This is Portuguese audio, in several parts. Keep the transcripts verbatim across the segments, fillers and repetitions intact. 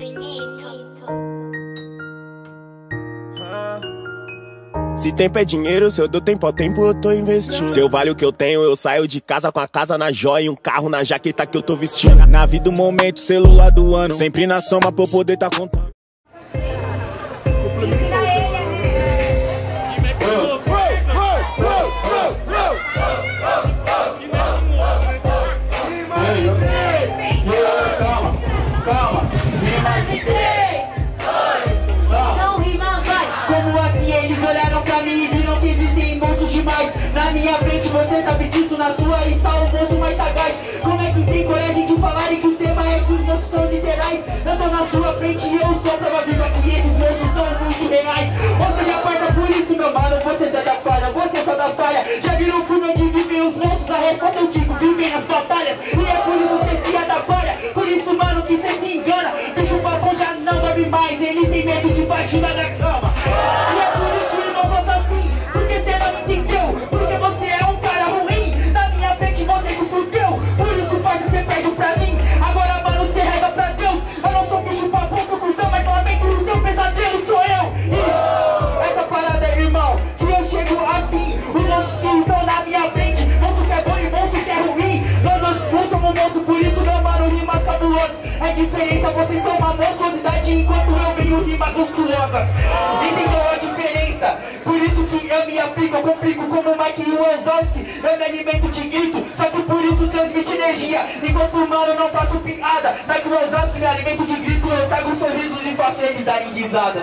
Se tempo é dinheiro, se eu dou tempo ao tempo, eu tô investindo. Se eu valho o que eu tenho, eu saio de casa com a casa na joia e um carro na jaqueta que eu tô vestindo. Na vida do momento, celular do ano, sempre na soma pra eu poder tá contando. Na minha frente, você sabe disso, na sua está o monstro mais sagaz. Como é que tem coragem de falarem que o tema é se os monstros são literais? Eu tô na sua frente e eu sou prova viva que esses monstros são muito reais. Ou seja, parça, por isso, meu mano, você só dá falha, você só dá falha. Já virou um filme onde vivem os monstros, a resposta eu digo, vivem nas batalhas. E é por isso que você se atrapalha, por isso, mano, que você se engana. Bicho papão já não dorme mais, ele tem medo de baixo da cama. E é por isso, irmão, faça assim, porque você não entendeu. Porque você é um cara ruim, na minha frente você se fudeu. Por isso, parça, você perde pra mim. Agora, mano, você reza pra Deus. Eu não sou bicho papão, sou cuzão, mas lamento o seu pesadelo, sou eu. E essa parada, irmão, que eu chego assim. Os monstros que estão na minha frente, monstro que é bom e monstro que é ruim. Nós nós não somos monstros, por isso, meu mano, rimas cabulosas. É diferença, vocês são uma monstruosidade, enquanto eu venho rimas monstruosas. Entendeu a diferença? Por isso que eu me aplico, eu complico como o Mike Wazowski. Eu me alimento de grito, só que por isso transmite energia. Enquanto mano não faço piada, Mike Wazowski me alimento de grito. Eu trago sorrisos e faço eles darem risada.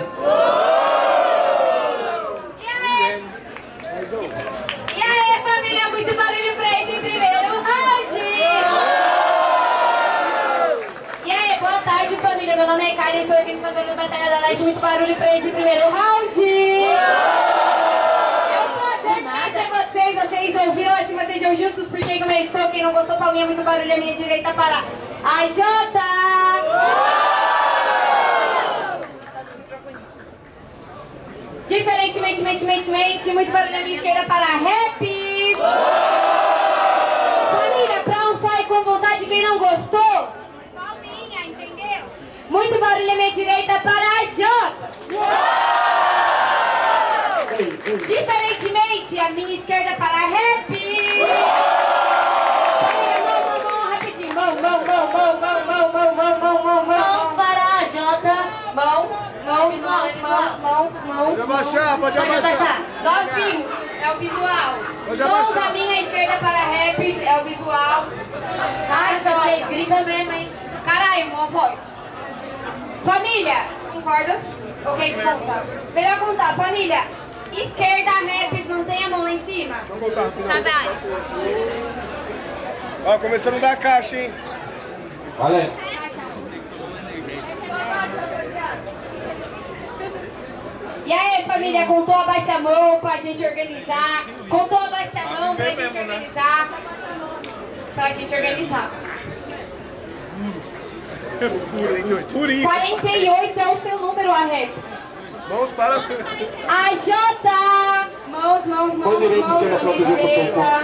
E aí? E aí, família, muito barulho pra esse primeiro round. E aí, boa tarde, família, meu nome é Karen, sou organizadora da Batalha da Leste. Muito barulho pra esse primeiro round. Vocês, vocês ouviram assim, vocês sejam justos por quem começou, quem não gostou, palminha, muito barulho, a minha direita para a Jota. Diferentemente, mente, mente, mente, muito barulho, a minha esquerda para a Raps. Família, pra um só e com vontade, quem não gostou, palminha, entendeu? Muito barulho, a minha direita para a Jota. Diferentemente, a minha esquerda para a Rap. Mão, mão, mão, rapidinho. Mão, mão, mão, mão, mão, mão, mão, mão, mão, mão, mão para a Jota. Mãos, mãos, mãos, mãos, mãos, mãos. Pode abaixar, pode abaixar. Nós vimos, é o visual. Mãos à minha esquerda para a Rap, é o visual. A Jota. Grita mesmo, hein? Caralho, uma voz. Família, concordas? Ok, conta. Melhor contar, família. Esquerda, Raps, mantém a mão lá em cima. Vamos voltar rapidão. Tá, Ó, começando a dar caixa, hein? Valeu. E aí, família, contou abaixa a mão pra gente organizar. Contou abaixa a mão pra gente organizar. Pra gente organizar. quarenta e oito é o seu número, a Raps. Mãos para... A Jota! Mãos, mãos, mãos, mãos, mãos, direita.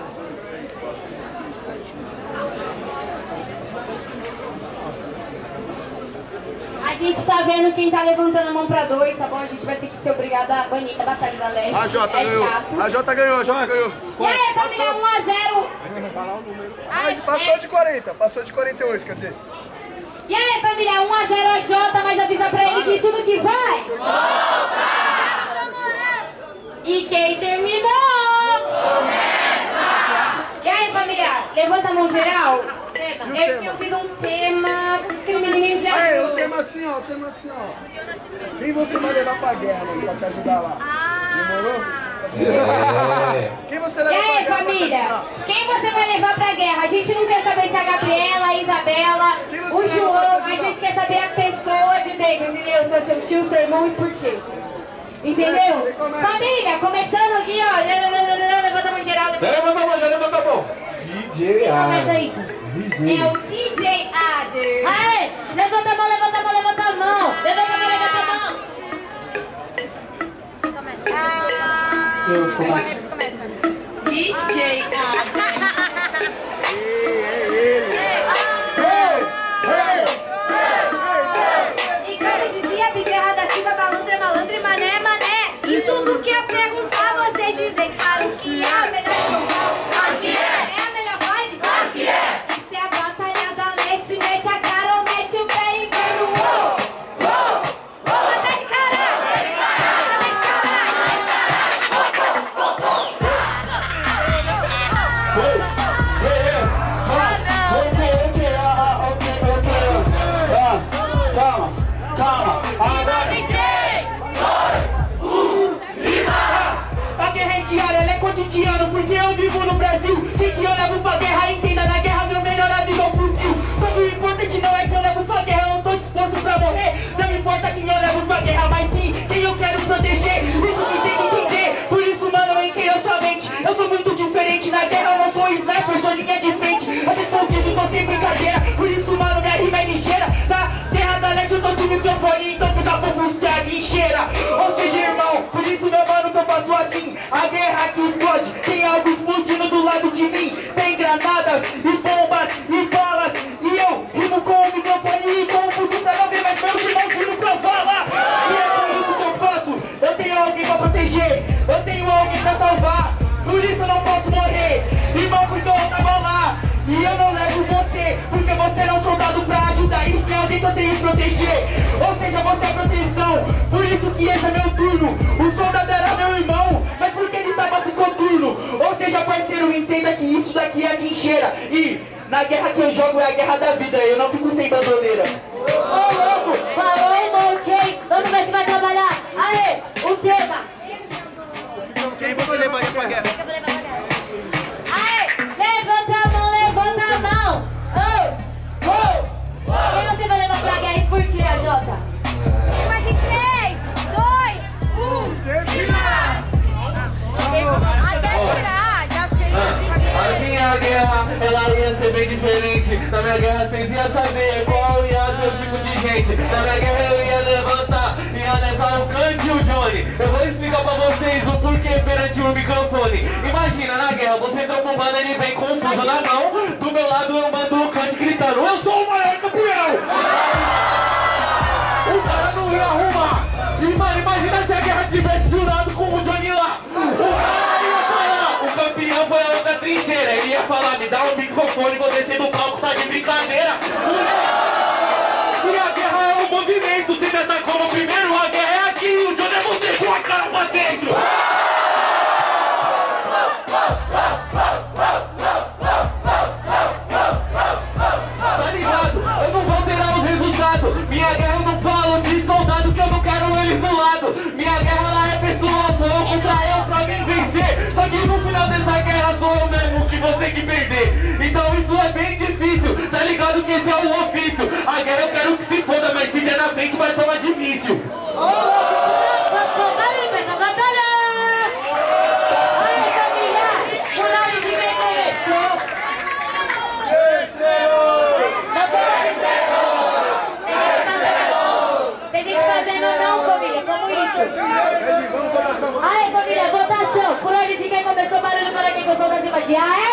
A gente tá vendo quem tá levantando a mão pra dois, tá bom? A gente vai ter que ser obrigado a banir a Batalha da Leste. A Jota é ganhou. chato. A Jota ganhou, a Jota ganhou. E aí, família, um a zero. Ah, passou é... de quarenta, passou de quarenta e oito, quer dizer. E aí, família, um a zero a Jota, mas avisa pra ele que tudo que vai... Volta! E quem terminou... Começa! E aí, família, levanta a mão geral. Eu Eu tinha ouvido um tema... Crime de Ah, é, o azul. tema assim, ó, o tema assim, ó. Quem você vai levar pra guerra, mano, pra te ajudar lá? Demorou? É. Quem você E leva pra aí, guerra família, pra te ajudar? quem você vai levar pra guerra? A gente não quer saber se é a Gabriela, a Isabela, o João, a gente quer saber a pessoa de dentro, entendeu? Se é seu tio, seu irmão e por quê. Entendeu? Família, começando aqui, ó. Levanta a mão geral, levanta a mão. Levanta a mão, levanta a mão. D J Quem começa aí? D É o D J Ader. Aê, levanta a mão, levanta a mão, levanta a mão. Levanta a mão, levanta a mão. Ah, Eu o Alex começa. D J Ader. É ele. Ei, ei, ei, ei. cotidiano, porque eu vivo no Brasil. Quem que eu levo pra guerra, entenda, na guerra meu melhor amigo é o fuzil. Só que o importante não é que eu levo pra guerra, eu tô disposto pra morrer. Não importa quem eu levo pra guerra, mas sim quem eu quero proteger. Isso que tem que entender, por isso mano, em quem eu sou mente. Eu sou muito diferente, na guerra eu não sou sniper, sou linha de frente. Eu tô escondido, tô sem brincadeira, por isso mano, minha rima é ligeira. Na guerra da leste eu tô sem microfone, então precisa fofuscar a guincheira. Ou seja, irmão, por isso meu mano que eu faço assim. A guerra que explode, tem algo explodindo do lado de mim. Tem granadas e bombas e balas, e eu rimo com o microfone e com o fuzil pra não ver mais meus irmãos rindo pra vala. E é por isso que eu faço, eu tenho alguém pra proteger, eu tenho alguém pra salvar. Por isso eu não posso morrer, irmão, porque eu tava lá. E eu não levo você, porque você não é um soldado pra ajudar. Isso é alguém que eu tenho que proteger, ou seja, você é proteção. Por isso que esse é meu turno. O soldado era meu irmão, mas porque ele tava sem coturno. Ou seja, parceiro, entenda que isso daqui é a trincheira. E na guerra que eu jogo é a guerra da vida, eu não fico sem bandoleira. Ô louco, falou irmão, quem? Vamos ver se vai trabalhar. Aê, o tema. Quem você levaria pra guerra? Aê, levanta a mão, levanta a mão. Oh, oh. Quem você vai levar pra guerra e por quê, A Jota? Mas em três, dois, um, virar! Até virar, já sei assim. A minha guerra, ela ia ser bem diferente. Na minha guerra vocês iam saber qual ia ser o tipo de gente. Na minha guerra eu ia levantar, ia levar o Kant e o Johnny. Eu vou explicar pra vocês o porquê perante o microfone. Imagina, na guerra, você entrou com um mano, ele vem confuso na mão. Do meu lado eu mando o Kant gritando: eu sou o maior campeão! O cara não ia arrumar. E mano, imagina se a guerra tivesse jurado com o Johnny lá. O cara ia falar: o campeão foi a outra trincheira. Ele ia falar: me dá um microfone, vou descer do palco, tá de brincadeira. E a guerra é um movimento. Você me atacou no primeiro, a guerra é aqui. O Johnny é você com a cara pra dentro. Tá ligado? Eu não vou alterar os resultados. Minha guerra eu não falo de soldado, que eu não quero eles do lado. Minha guerra ela é pessoal, sou eu contra eu pra mim vencer. Só que no final dessa guerra sou eu mesmo que vou ter que perder. Então isso é bem difícil, tá ligado que esse é o ofício. A guerra eu quero que se foda, mas se der na frente vai tomar difícil. Ô louco, vai pra essa batalha! Aí família, o round de bem começou. Tem gente fazendo não, família, como isso? Aí família, votação. Por ordem de quem começou, barulho para quem gostou das imagens.